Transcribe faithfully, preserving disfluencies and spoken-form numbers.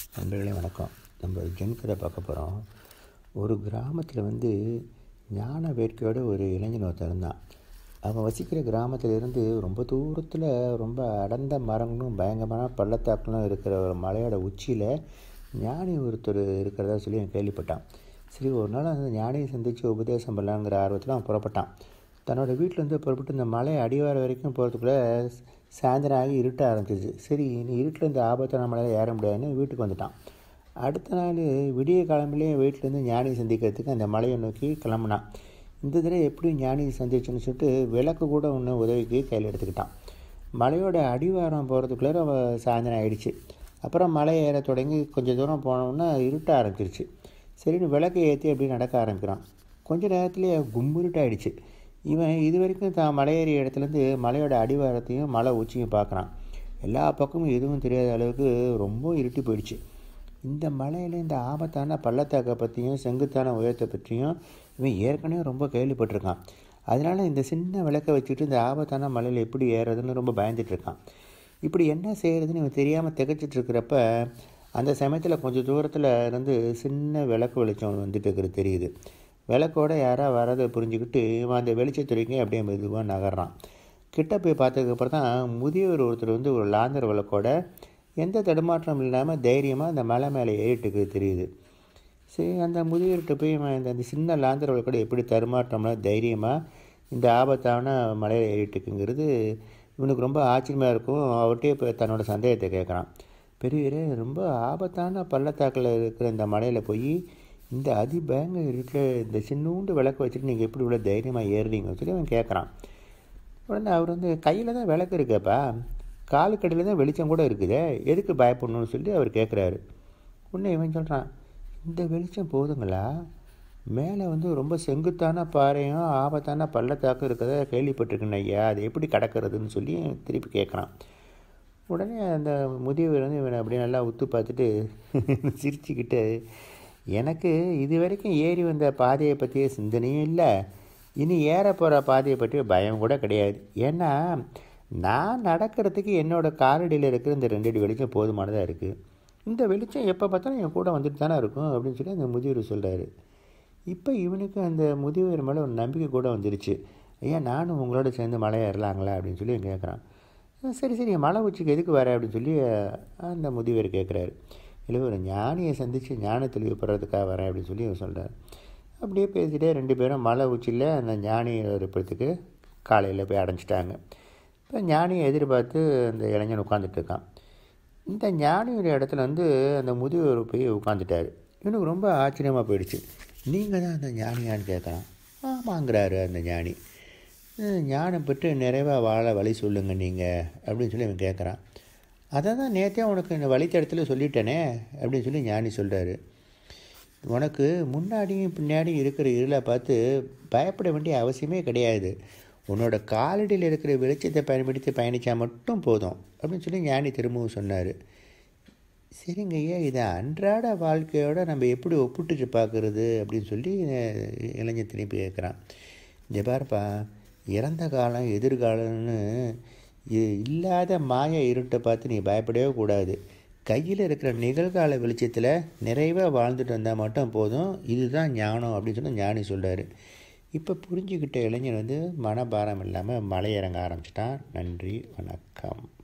நண்பர்களே வணக்கம். நம்ம ஜென் கதை பார்க்க போகிறோம். ஒரு கிராமத்தில் வந்து ஞான வேட்கையோடு ஒரு இளைஞன் ஒருத்தர் இருந்தான். அவன் வசிக்கிற கிராமத்திலிருந்து ரொம்ப தூரத்தில் ரொம்ப அடர்ந்த மரங்களும் பயங்கரமான பள்ளத்தாக்களும் இருக்கிற ஒரு மலையோட உச்சியில் ஞானி ஒருத்தர் இருக்கிறதா சொல்லி அவன் கேள்விப்பட்டான். சரி, ஒரு நாள் அந்த ஞானியை சந்தித்து உபதேசம் பண்ணலாங்கிற ஆர்வத்தில் அவன் புறப்பட்டான். தன்னோட வீட்டிலேருந்து புறப்பட்டு இந்த மலை அடிவாரம் வரைக்கும் போகிறதுக்குள்ளே சாயந்தரம் ஆகி இருட்ட ஆரம்பிச்சிச்சு. சரி, நீ இருட்டில் இந்த ஆபத்தான மலையில் ஏற முடியாதுன்னு வீட்டுக்கு வந்துட்டான். அடுத்த நாள் விடிய காலம்பிலேயே வீட்டிலேருந்து ஞானியை சந்திக்கிறதுக்கு அந்த மலையை நோக்கி கிளம்புனான். இந்த தடவை எப்படி ஞானியை சந்திச்சுன்னு சொல்லிட்டு விளக்கு கூட ஒன்று உதவிக்கு கையில் எடுத்துக்கிட்டான். மலையோட அடிவாரம் போகிறதுக்குள்ளே அவன் சாயந்தரம் ஆகிடுச்சு. அப்புறம் மலை ஏற தொடங்கி கொஞ்சம் தூரம் போனோன்னா இருட்ட ஆரம்பிச்சிருச்சு. சரின்னு விளக்கை ஏற்றி அப்படி நடக்க ஆரம்பிக்கிறான். கொஞ்சம் நேரத்துலேயே கும்பிருட்டாயிடுச்சு. இவன் இது வரைக்கும் தான் மலையேறிய இடத்துலேருந்து மலையோட அடிவாரத்தையும் மலை உச்சியும் பார்க்குறான். எல்லா பக்கமும் எதுவும் தெரியாத அளவுக்கு ரொம்ப இருட்டி போயிடுச்சு. இந்த மலையில் இந்த ஆபத்தான பள்ளத்தாக்கை பற்றியும் செங்குத்தான உயரத்தை பற்றியும் இவன் ஏற்கனவே ரொம்ப கேள்விப்பட்டிருக்கான். அதனால் இந்த சின்ன விளக்கை வச்சுக்கிட்டு இந்த ஆபத்தான மலையில் எப்படி ஏறுறதுன்னு ரொம்ப பயந்துட்டுருக்கான். இப்படி என்ன செய்கிறதுன்னு இவன் தெரியாமல் திகச்சிட்ருக்கிறப்ப அந்த சமயத்தில் கொஞ்சம் தூரத்தில் இருந்து சின்ன விளக்கு வெளிச்சம் வந்துட்டு இருக்கிறது தெரியுது. விளக்கோட யாராக வரதை புரிஞ்சுக்கிட்டு இவன் அந்த வெளிச்சத்துறைக்கு அப்படியே மெதுவாக நகர்றான். கிட்ட போய் பார்த்ததுக்கப்புறம் தான் முதியவர் ஒருத்தர் வந்து ஒரு லாந்தர் விளக்கோட எந்த தடுமாற்றம் இல்லாமல் தைரியமாக அந்த மலை மேலே ஏறிட்டுக்கு தெரியுது. சரி, அந்த முதியவர்கிட்ட போய் இந்த அந்த சின்ன லாந்தர் விளக்கோட எப்படி தடுமாற்றம்னா தைரியமாக இந்த ஆபத்தான மலையில் ஏறிட்டுக்குங்கிறது இவனுக்கு ரொம்ப ஆச்சரியமாக இருக்கும். அவர்கிட்டே இப்போ தன்னோட சந்தேகத்தை கேட்குறான். பெரியவரே, ரொம்ப ஆபத்தான பள்ளத்தாக்கில் இருக்கிற இந்த மலையில் போய் இந்த அதிபயங்க இருட்டில் இந்த சின்னூண்டு விளக்கு வச்சுட்டு நீங்கள் எப்படி இவ்வளோ தைரியமாக ஏறுறீங்கன்னு சொல்லி அவன் கேட்குறான். உடனே அவர் வந்து கையில் தான் விளக்கு இருக்கேப்பா, காலுக்கடியில் தான் வெளிச்சம் கூட இருக்குதே, எதுக்கு பயப்படணும்னு சொல்லி அவர் கேட்குறாரு. உடனே இவன் சொல்கிறான், இந்த வெளிச்சம் போதுங்களா? மேலே வந்து ரொம்ப செங்குத்தான பாறையும் ஆபத்தான பள்ளத்தாக்கும் இருக்கிறத கேள்விப்பட்டிருக்கேன் ஐயா, அது எப்படி கடக்கிறதுன்னு சொல்லி திருப்பி கேட்குறான். உடனே அந்த முதியவர் வந்து இவனை அப்படியே நல்லா உத்து பார்த்துட்டு சிரிச்சுக்கிட்டு, எனக்கு இது வரைக்கும் ஏறி வந்த பாதையை பற்றிய சிந்தனையும் இல்லை, இனி ஏற போகிற பாதையை பற்றிய பயம் கூட கிடையாது. ஏன்னா நான் நடக்கிறதுக்கு என்னோடய காலடியில் இருக்கிற இந்த ரெண்டு அடி வெளிச்சம் போதுமானதாக இருக்குது. இந்த வெளிச்சம் எப்போ பார்த்தாலும் என் கூட வந்துட்டு தானே இருக்கும் அப்படின்னு சொல்லி அந்த முதியவர் சொல்கிறாரு. இப்போ இவனுக்கு அந்த முதியவர் மேலே ஒரு நம்பிக்கை கூட வந்துருச்சு. ஐயா, நானும் உங்களோட சேர்ந்து மலை ஏறலாங்களா அப்படின்னு சொல்லி கேட்குறான். சரி சரி, மலை உச்சிக்கு எதுக்கு வர அப்படின்னு சொல்லி அந்த முதியவர் கேட்குறாரு. இல்லை, ஒரு ஞானியை சந்தித்து ஞான தெளிவு பெறதுக்காக வரேன் அப்படின்னு சொல்லி இவன் சொல்கிறார். அப்படியே பேசிகிட்டே ரெண்டு பேரும் மலை உச்சியில் அந்த ஞானியை இருப்பதுக்கு காலையில் போய் அடைஞ்சிட்டாங்க. இப்போ ஞானியை எதிர்பார்த்து அந்த இளைஞன் உட்காந்துட்டு இருக்கான். இந்த ஞானியோட இடத்துல வந்து அந்த முதியவர் போய் உட்காந்துட்டார். இவனுக்கு ரொம்ப ஆச்சரியமாக போயிடுச்சு. நீங்கள் தான் அந்த ஞானியான்னு கேட்குறான். ஆமாங்கிறாரு அந்த ஞானி. ஞானம் பெற்று நிறைவாக வாழ வழி சொல்லுங்க நீங்கள் அப்படின்னு சொல்லி அவன் கேட்குறான். அதை தான் நேற்றே உனக்கு இந்த வழித்தடத்தில் சொல்லிட்டேனே அப்படின்னு சொல்லி ஞானி சொல்கிறாரு. உனக்கு முன்னாடியும் பின்னாடியும் இருக்கிற இருளை பார்த்து பயப்பட வேண்டிய அவசியமே கிடையாது. உன்னோட காலடியில் இருக்கிற வெளிச்சத்தை பயன்படுத்தி பயணித்தா மட்டும் போதும் அப்படின்னு சொல்லி ஞானி திரும்பவும் சொன்னார். சரிங்க ஐயா, இதை அன்றாட வாழ்க்கையோடு நம்ம எப்படி ஒப்பிட்டுச்சு பார்க்குறது அப்படின்னு சொல்லி இளைஞர் திருப்பி கேட்குறான். இந்த பாருப்பா, இறந்த காலம் எதிர்காலம்னு இல்லாத மாய இருட்டை பார்த்து நீ பயப்படவே கூடாது. கையில் இருக்கிற நிகழ்கால வெளிச்சத்தில் நிறைவாக வாழ்ந்துட்டு வந்தால் மட்டும் போதும். இதுதான் ஞானம் அப்படின்னு சொல்லி ஞானி சொல்கிறார். இப்போ புரிஞ்சுக்கிட்ட இளைஞன் வந்து மனபாரம் இல்லாமல் மலை இறங்க ஆரம்பிச்சிட்டான். நன்றி, வணக்கம்.